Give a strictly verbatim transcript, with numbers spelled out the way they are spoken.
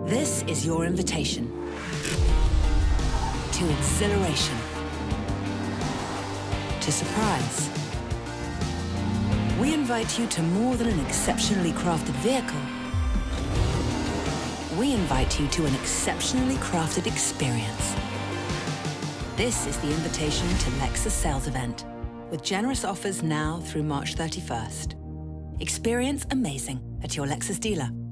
This is your invitation to exhilaration, to surprise. We invite you to more than an exceptionally crafted vehicle. We invite you to an exceptionally crafted experience. This is the invitation to Lexus sales event, with generous offers now through March thirty-first. Experience amazing at your Lexus dealer.